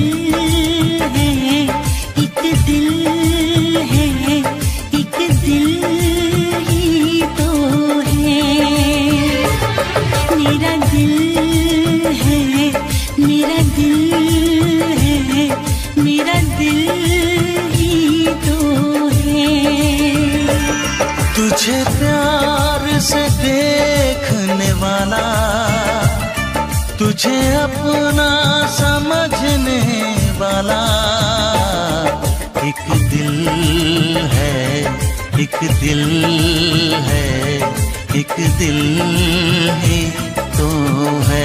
तुझे प्यार से देखने वाला, तुझे अपना समझने वाला एक दिल है, एक दिल है, एक दिल ही तो है।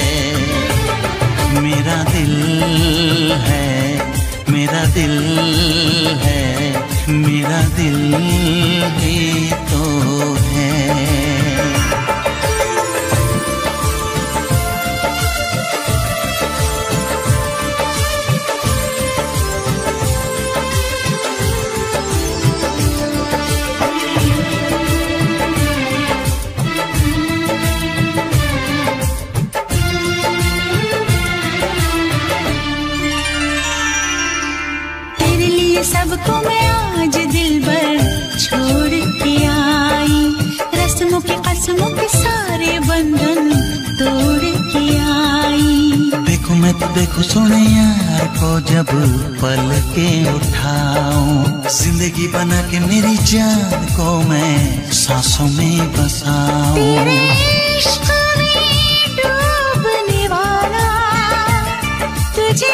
मेरा दिल है, मेरा दिल है, मेरा दिल ही तो है। सबको मैं आज दिल भर छोड़ के आई, रस्मों के कसमों के सारे बंधन तोड़ के आई। देखो मैं तो देखो सोने यार को जब पल के उठाऊं, जिंदगी बना के मेरी जान को मैं सांसों में बसाऊं। तेरे इश्क में डूबने वाला, तुझे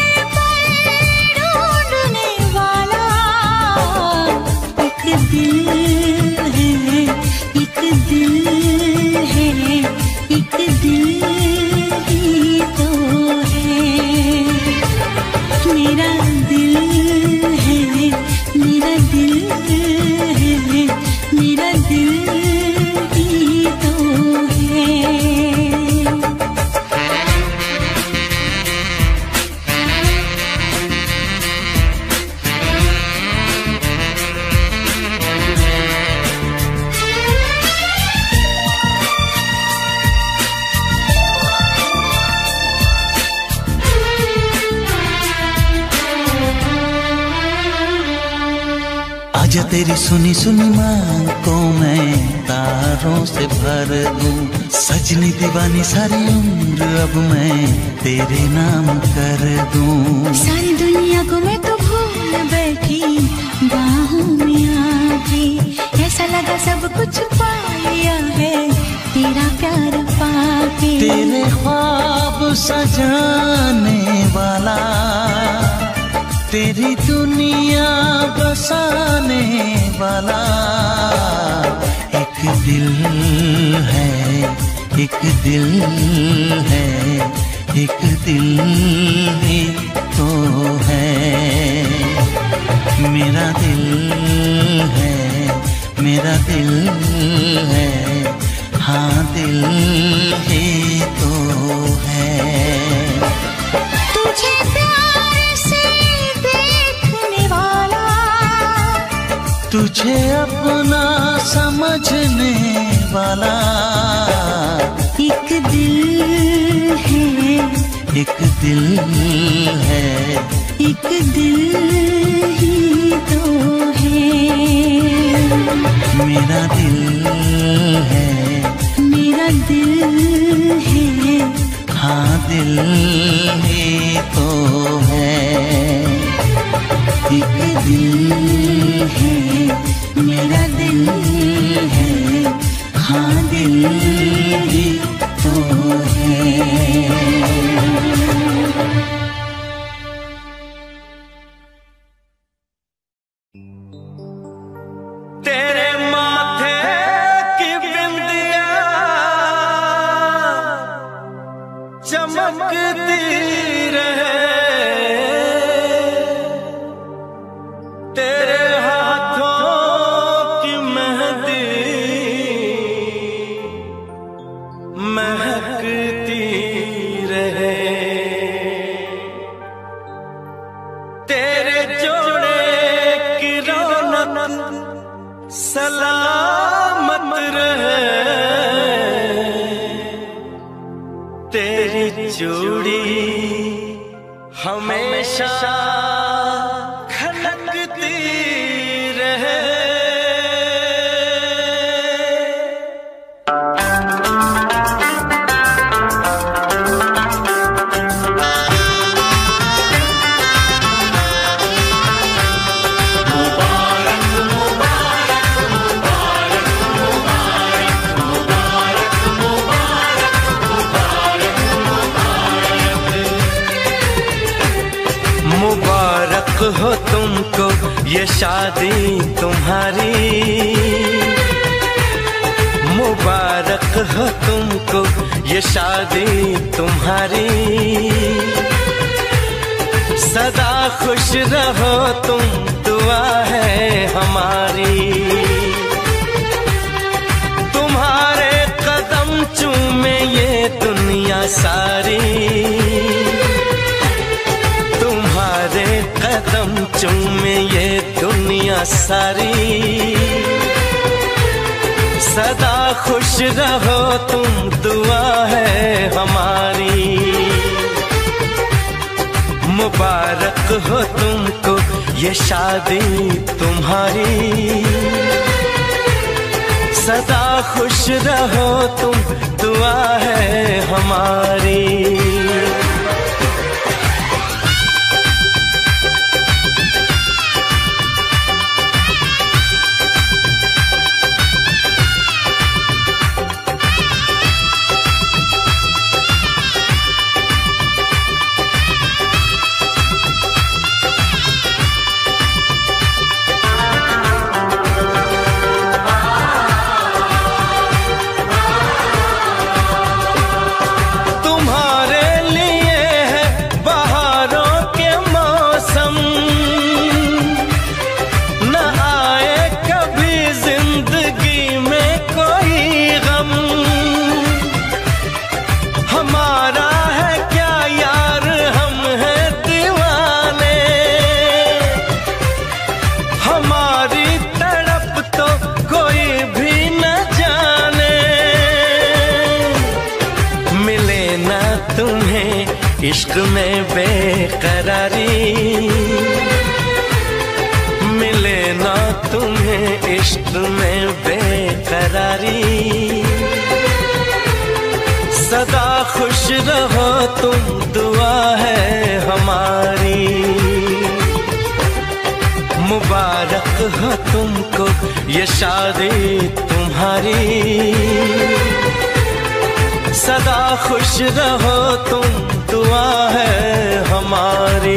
दिल है, एक दिल है, एक दिल ही तो है। मेरा दिल है, मेरा दिल है, मेरा दिल ही तो है। आजा तेरी सुनी सुनी मांग को मैं तारों से भर दूं, सजनी दीवानी सारी उम्र अब मैं तेरे नाम कर दूं। सारी दुनिया को मैं तो भूल बैठी बाहों में आके, ऐसा लगा सब कुछ पा लिया है तेरा प्यार पाके। तेरे ख्वाब सजाने वाला, तेरी दुनिया बसाने वाला एक दिल है, एक दिल है, एक दिल ही तो है। मेरा दिल है, मेरा दिल है, हाँ दिल ही तो है। तुझे प्यार से देखने वाला, तुझे अपना समझने वाला एक दिल है, एक दिल है, एक दिल ही तो है। मेरा दिल है, मेरा दिल है, हाँ दिल ही तो है। एक दिल है, मेरा दिल है, हाँ दिल ही तो है। तेरे माथे की बिंदिया चमकती रहे, तेरे हाथों की मेहंदी महकती रहे, तेरे जोड़े की रौनक सलामत रहे, तेरी जोड़ी हमेशा खनकती रहे। मुबारक हो तुमको ये शादी तुम्हारी, मुबारक हो तुमको ये शादी तुम्हारी। सदा खुश रहो तुम, दुआ है हमारी। तुम्हारे कदम चूमे ये दुनिया सारी, तुम्हारे कदम चूमे ये दुनिया सारी। सदा खुश रहो तुम, दुआ है हमारी। मुबारक हो तुमको ये शादी तुम्हारी। सदा खुश रहो तुम, दुआ है हमारी। इश्क में बेकरारी मिले ना तुम्हें, इश्क में बेकरारी। सदा खुश रहो तुम, दुआ है हमारी। मुबारक हो तुमको ये शादी तुम्हारी। सदा खुश रहो तुम, दुआ है हमारी।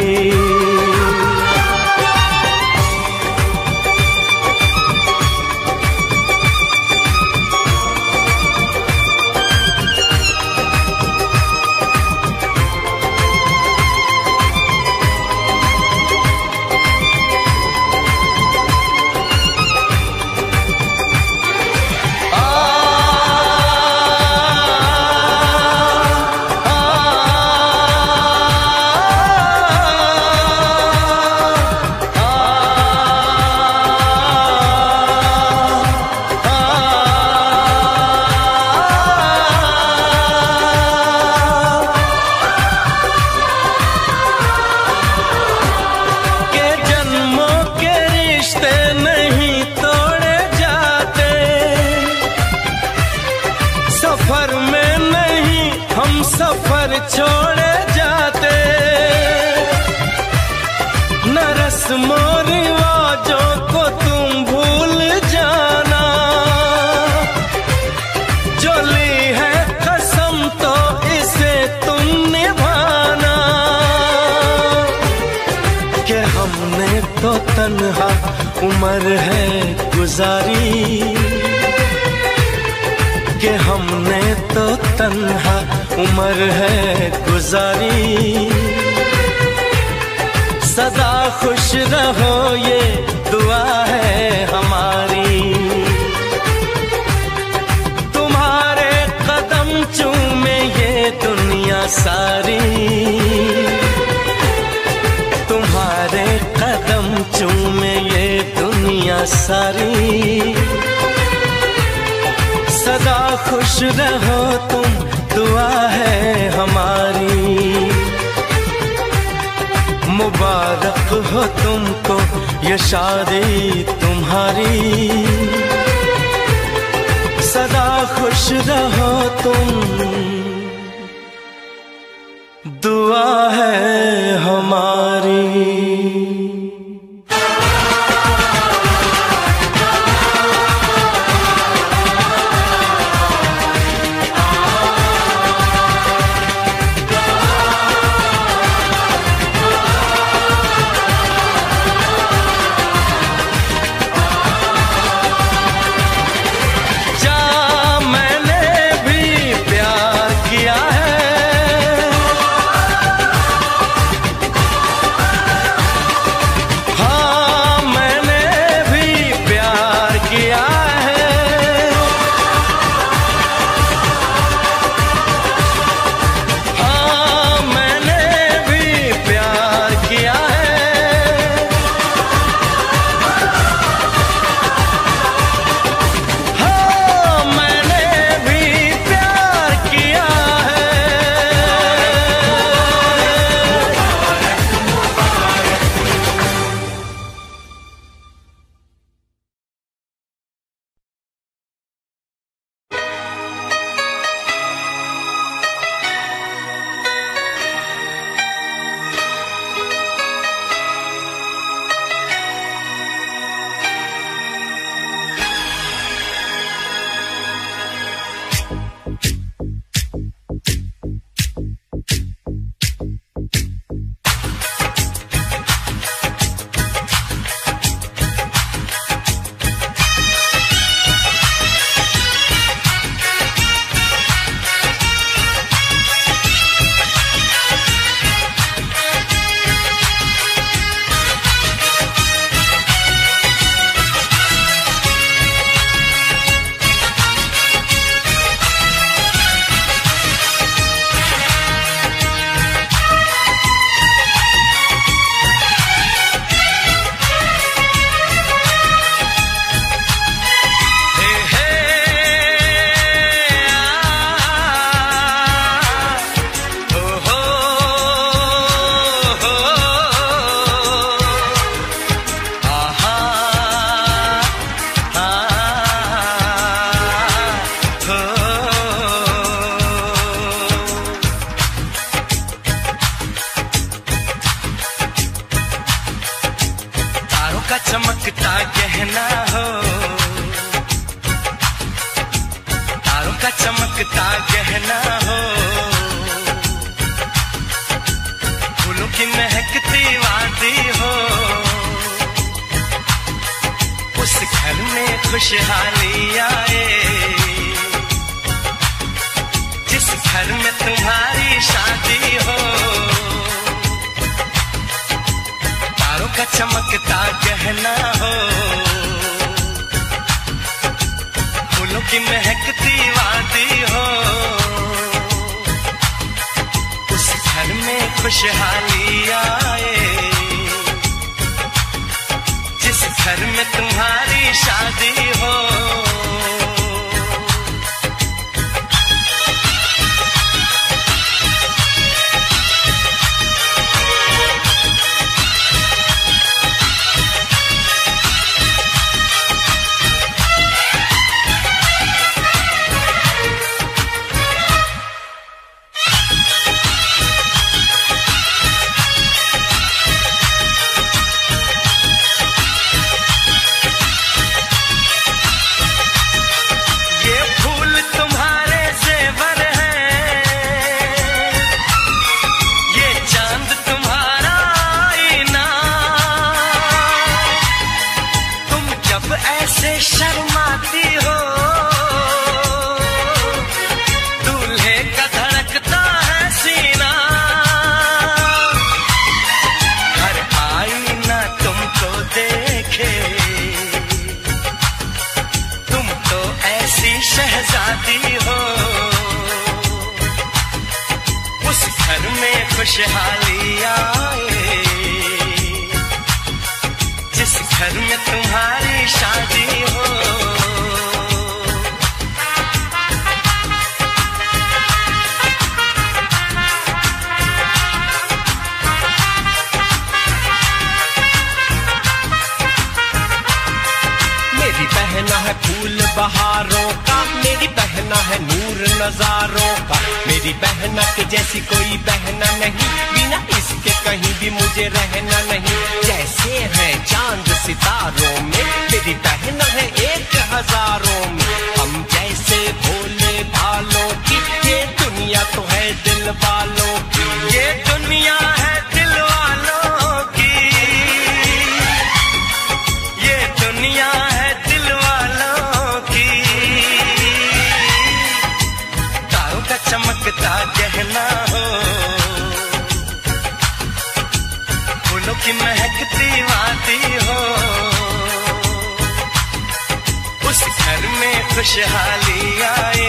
सफर छोड़े जाते न रस्मों रिवाजों को तुम भूल जाना। जो ली है कसम तो इसे तुम निभाना। कि हमने तो तन्हा उम्र है गुजारी, कि हमने तो तन्हा उम्र है गुजारी। सदा खुश रहो ये दुआ है हमारी। तुम्हारे कदम चूमे ये दुनिया सारी, तुम्हारे कदम चूमे ये दुनिया सारी। सदा खुश रहो तुम, दुआ है हमारी। मुबारक हो तुमको ये शादी तुम्हारी, सदा खुश रहो तुम, दुआ है हमारी। चमकता गहना हो, तारों का चमकता गहना हो, फूलों की महकती वादी हो, उस घर में खुशहाली आए जिस घर में तुम्हारी शादी हो। तारों का चमकता गहना हो, फूलों की महकती वादी हो, उस घर में खुशहाली आए जिस घर में तुम्हारी शादी हो। शर्माती हो, दूल्हे का धड़कता है सीना, हर आईना तुमको देखे, तुम तो ऐसी शहजादी हो, उस घर में खुशहाली आए जिस घर में तुम्हारी शादी हो। है फूल बहारों का, मेरी बहना है नूर नजारों का। मेरी बहना के जैसी कोई बहना नहीं, बिना इसके कहीं भी मुझे रहना नहीं। जैसे है चांद सितारों में, मेरी बहना है 1000 में। हम जैसे भोले भालों की, ये दुनिया तो है दिल वालों की। ये दुनिया है दिल वालों की, ये दुनिया है दिल वालों की। तारों का चमकता गहना हो, फूलों की महकती वादी हो। उस घर में खुशहाली आए,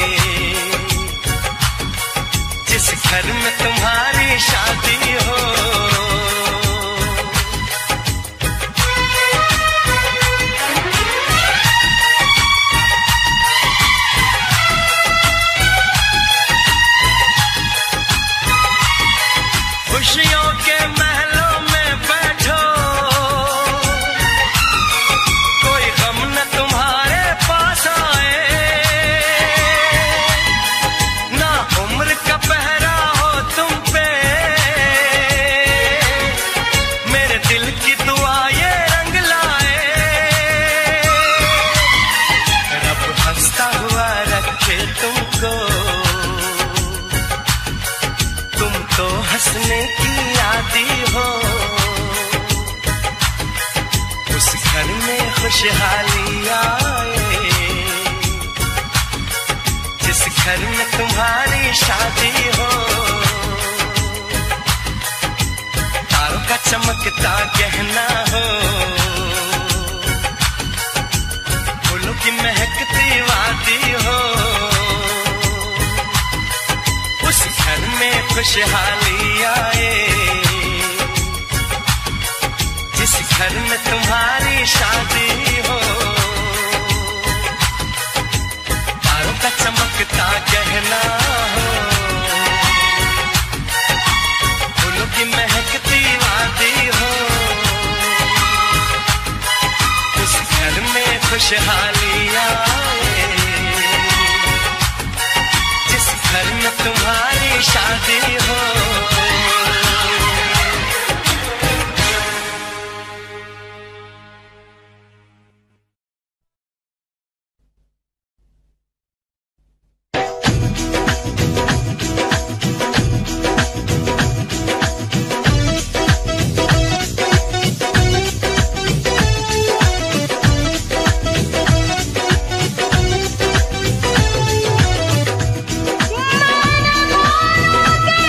जिस घर में तुम्हारी शादी हो। खुशियों के महलों में बैठो, कोई गम न तुम्हारे पास आए। ना उम्र का पहरा हो तुम पे, मेरे दिल की दुआ ये रंग लाए। रब हंसता हुआ रखे तुमको, तुम तो हंसने की आदी हो। उस घर में खुशहाली आए, जिस घर में तुम्हारी शादी हो। तारों का चमकता गहना हो, फूलों की महकती वादी हो। उस घर में खुशहाली आए, जिस घर में तुम्हारी शादी हो। तारों का चमकता गहना हो, फूलों की महकती वादी हो। उस घर में खुशहाली आए, जिस घर में तुम्हारी शादी हो। माना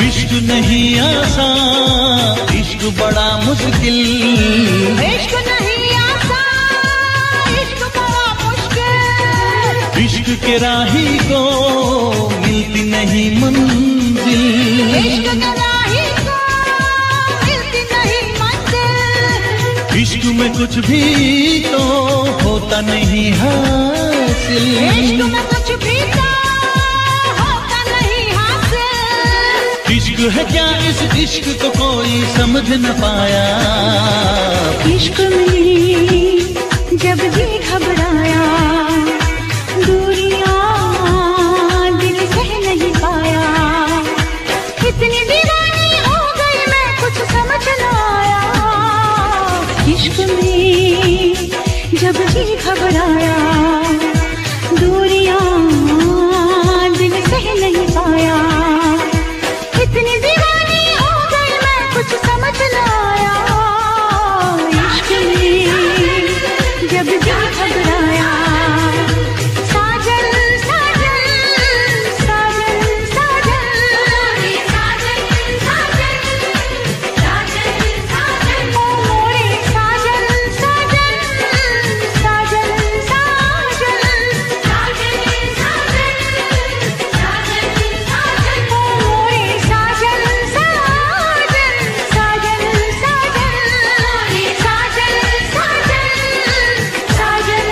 इश्क नहीं आसान, इश्क बड़ा मुश्किल। इश्क नहीं आसान, इश्क बड़ा मुश्किल। इश्क के राही को मिलती नहीं मंजिल। इश्क के राही को मिलती नहीं मंजिल। इश्क में कुछ भी तो होता नहीं हासिल। इश्क में कुछ भी तो होता नहीं हासिल। इश्क है क्या इस इश्क को कोई समझ न पाया। इश्क में जब भी घबराया, दूरियां दिल सह नहीं पाया। इतनी दीवानी हो गई मैं कुछ समझ न आया। इश्क में जब भी घबराया, दूरियां दिल सह नहीं पाया। इतनी दीवानी हो गई मैं कुछ समझ न आया। इश्क में जब भी घबराया, साजन साजन साजन साजन साजन साजन साजन ओ मोरे साजन साजन साजन साजन साजन साजन साजन ओ मोरे साजन साजन साजन साजन साजन साजन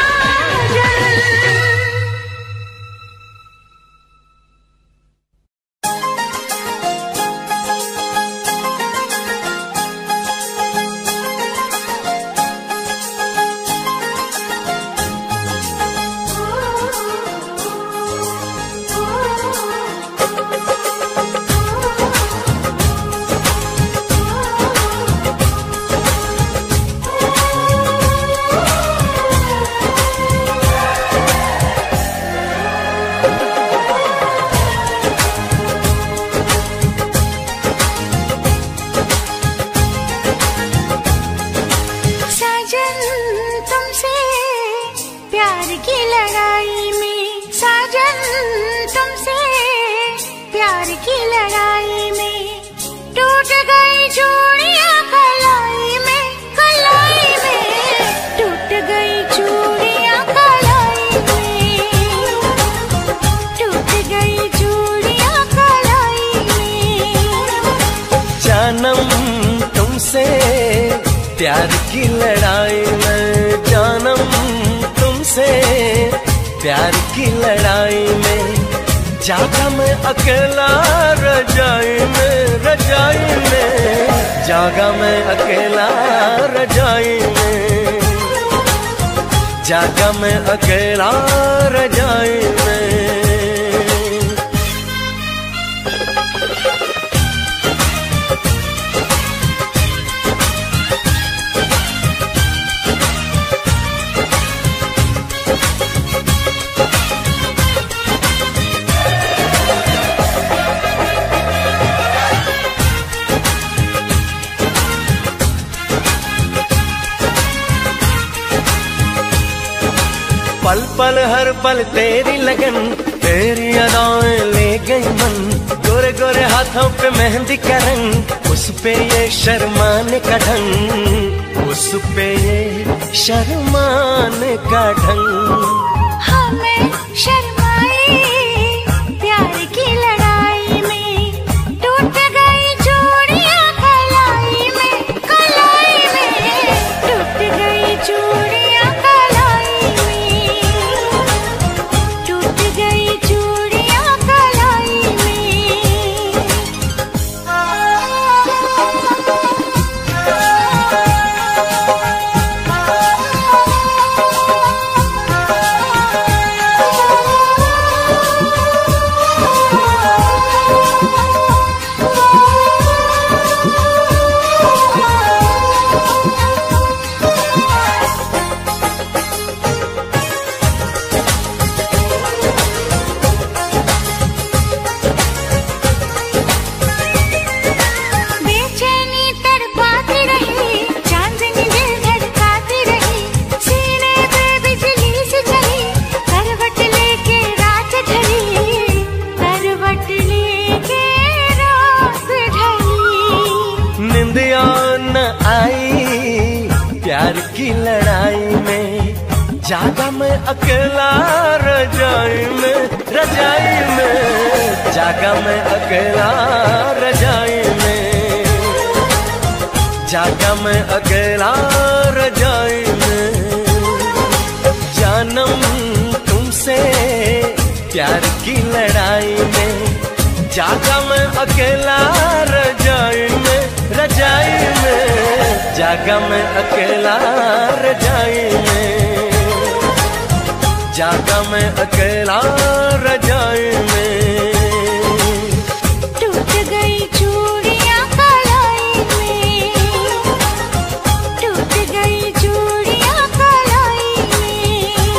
साजन तुमसे प्यार की लड़ाई में, साजन तुमसे प्यार की लड़ाई में टूट गई चूड़ियां कलाई में, कलाई में टूट गई चूड़ियां कलाई में, टूट गई चूड़ियां कलाई में। जानम तुमसे प्यार की लड़ाई में, जानम तुमसे प्यार की लड़ाई में जागा मैं अकेला रजाई में, रजाई में जागा मैं अकेला रजाई में, जागा मैं अकेला रजाई में। पल पल हर पल तेरी लगन, तेरी अदाएं ले गई मन। गोरे गोरे हाथों पे मेहंदी का रंग, उस पे ये शर्माने का ढंग, उस पे ये शर्माने का ढंग। हमें शर्माए प्यार की लड़ाई में, टूट गई चूड़ियां कलाई में, कलाई में टूट गई चूड़ियां कलाई में, टूट गई चूड़ियां कलाई में। जागा मैं अकेला रजाई में, रजाई में, जागा मैं अकेला रजाई में, जागा मैं अकेला रजाई में। जानम तुमसे प्यार की लड़ाई में, जागा मैं अकेला रजाई में, रजाई में, जागा मैं अकेला रजाई में, जागा मैं अकेला रजाई में। टूट गई चूड़ियां कलाई में, टूट गई चूड़ियां कलाई में।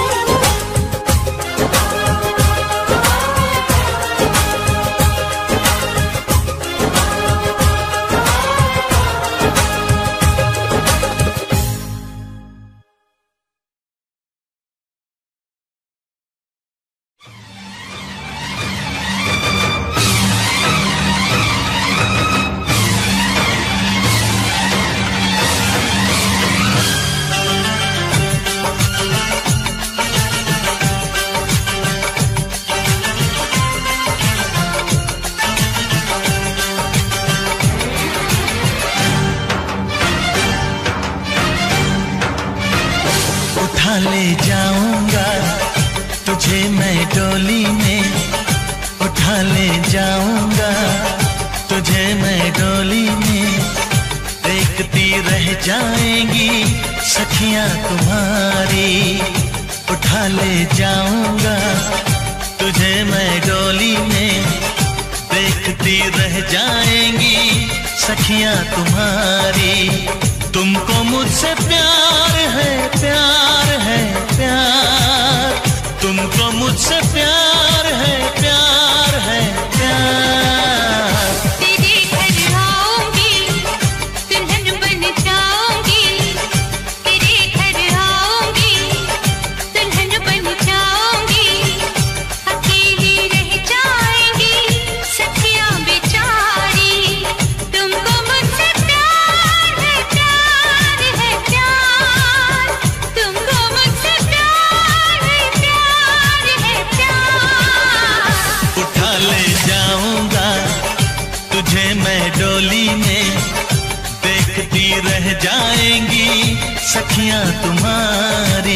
ले जाऊंगा तुझे मैं डोली में, उठा ले जाऊंगा तुझे मैं डोली में। देखती रह जाएंगी सखियां तुम्हारी, उठा ले जाऊंगा तुझे मैं डोली में। देखती रह जाएंगी सखियां तुम्हारी। तुमको मुझसे प्यार है, प्यार है, प्यार। तुमको मुझसे प्यार है, प्यार है, प्यार। तेरे घर आऊंगी, दुल्हन बन जाऊंगी। तेरे घर आऊंगी, दुल्हन बन जाऊंगी। अकेली रह जाएंगी सखियां बेचारी। तुमको मुझसे प्यार है, प्यार है, प्यार। तुमको मुझसे प्यार है, प्यार है, प्यार। उठा ले जाऊंगा तुझे मैं डोली में। देखती रह जाएंगी सखियां तुम्हारी।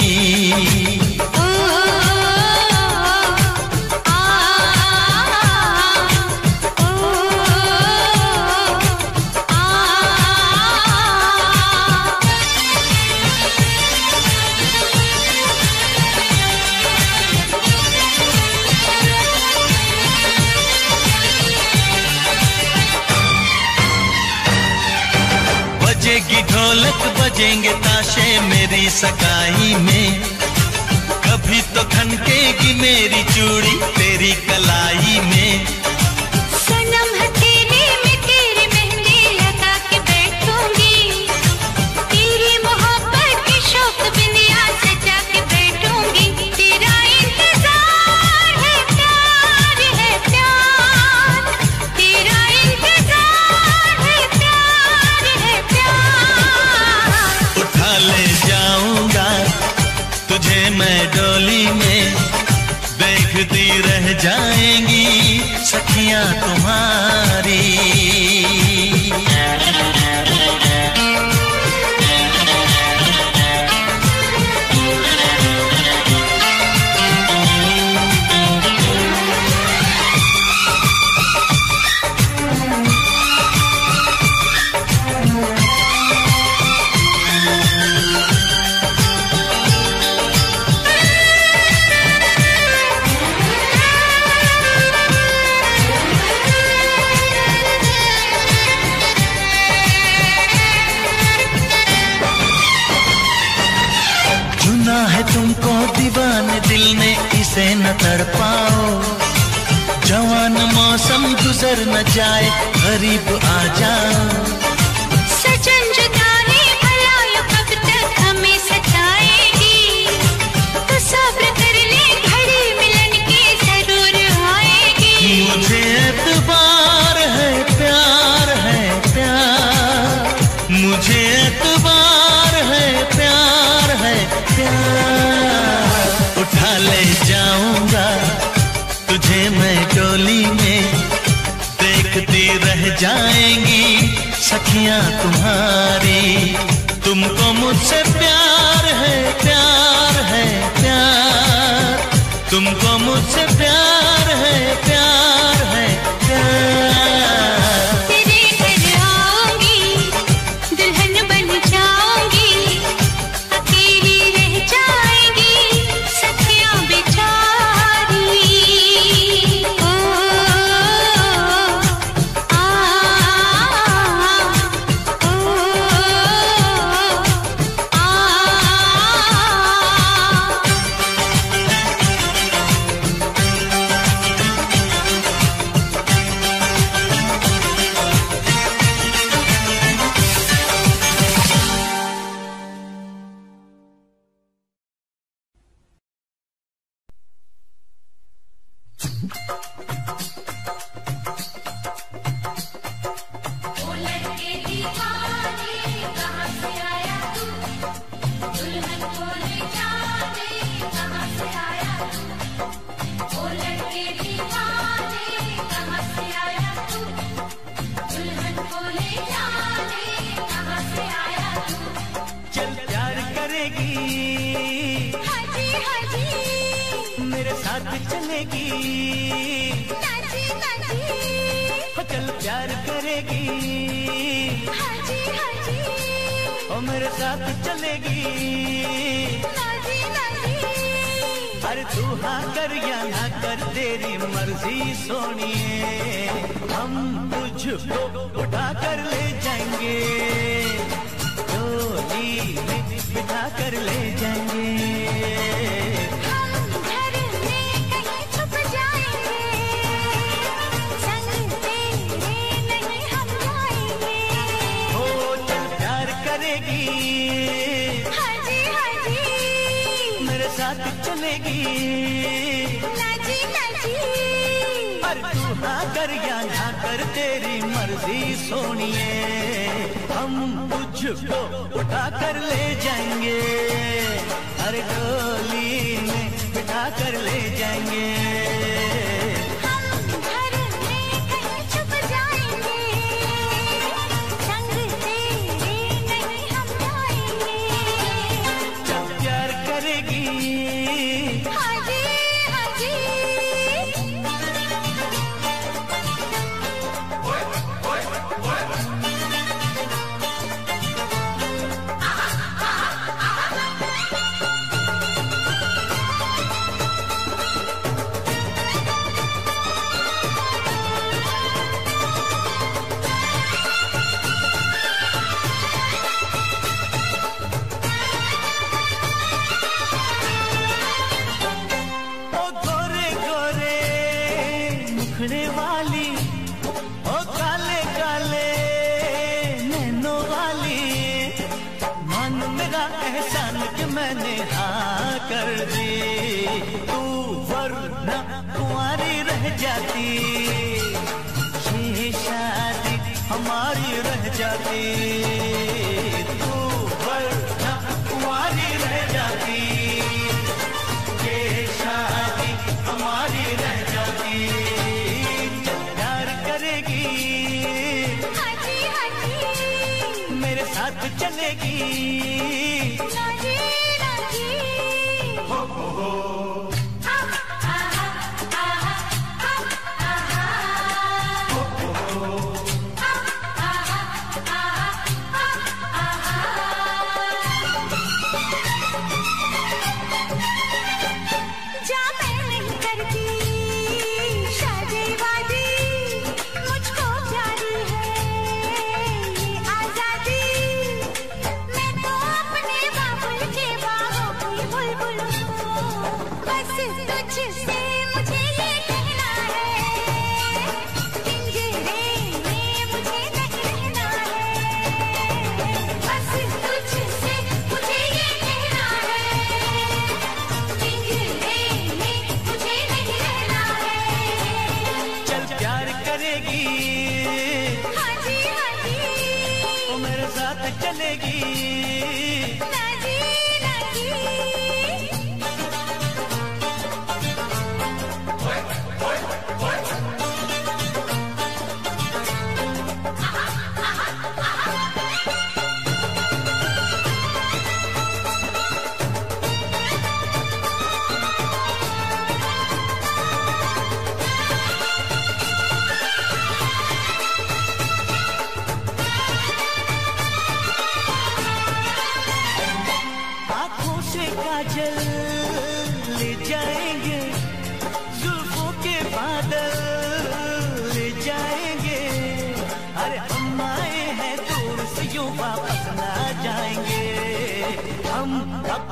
बजेगी ढोलक बजेंगे ताशे मेरी सगाई में। कभी तो खनकेगी मेरी चूड़ी तेरी कलाई में। सनम हथेली में तेरी मेहंदी लगा के बैठूंगी। तेरी मोहब्बत की शौक बिंदिया सजा के बैठूंगी। तेरा इंतजार है, प्यार है, प्यार। तेरा इंतजार है, प्यार है, प्यार। उठा ले जाऊंगा तुझे मैं डोली में। देखती रह जाएंगी सखियां तुम्हारी। चुना है तुमको दीवाने दिल ने, इसे न तड़पाओ। जवान मौसम गुजर न जाए, करीब आ जाओ। सजन जुदाई भला यो कब तक हमें सताएगी। तो सब्र कर ले, घड़ी मिलन की जरूर आएगी। मुझे एतबार है, प्यार है, प्यार। मुझे एतबार है, प्यार है, प्यार। मैं डोली में, देखती रह जाएंगी सखियां तुम्हारी। तुमको मुझसे प्यार है, प्यार है, प्यार। तुमको मुझसे प्यार है, प्यार है, प्यार। तेरे घर आऊंगी, दुल्हन बन जाऊंगी, अकेली रह जाएंगी सखियां बेचारी। ओ आ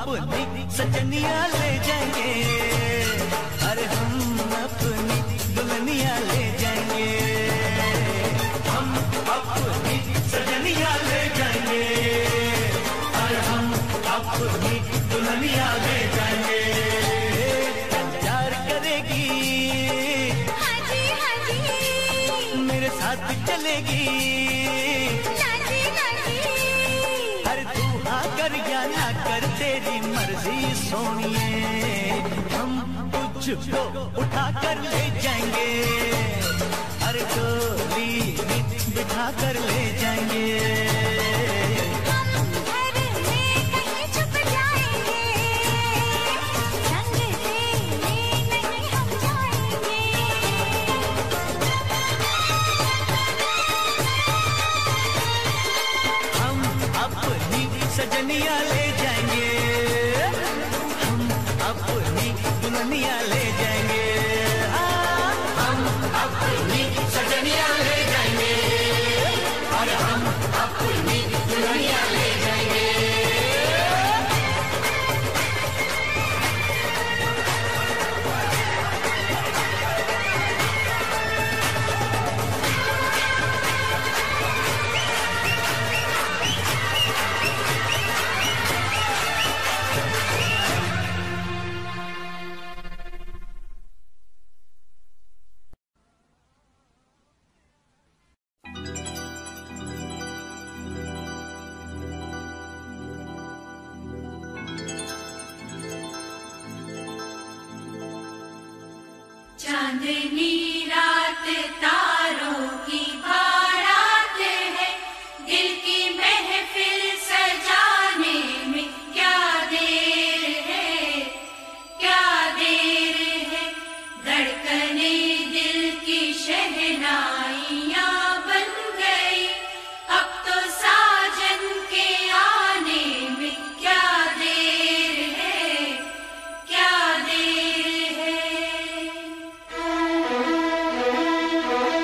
अपनी सजनिया ले जाएंगे, अरे हम अपनी दुल्हनिया ले जाएंगे, हम अपनी सजनिया ले जाएंगे, अरे हम अपनी दुल्हनिया ले जाएंगे। प्यार करेगी, हाँ जी हाँ जी, मेरे साथ चलेगी, लाजी लाजी, अरे तू हाँ कर या ना कर तेरी मर्जी सोनिए, हम तुझको उठा कर ले जाएंगे, अरे डोली बिठा कर ले जाएंगे, हम घर में कहीं छुप जाएंगे, संग तेरे नहीं हम जाएंगे। हम अपनी सजनिया ले जाएंगे, हम अपनी दुल्हनिया ले जाएंगे, हम अपनी सजनिया ले जाएंगे, और हम अपनी दुल्हनिया ले जाएंगे। चांदनी रात तारों की बारात है, दिल की महफिल सजाने में क्या देर है, क्या देर है, धड़कने दिल की शहनाइयाँ बन गई, अब तो साजन के आने में क्या देर है, क्या देर है।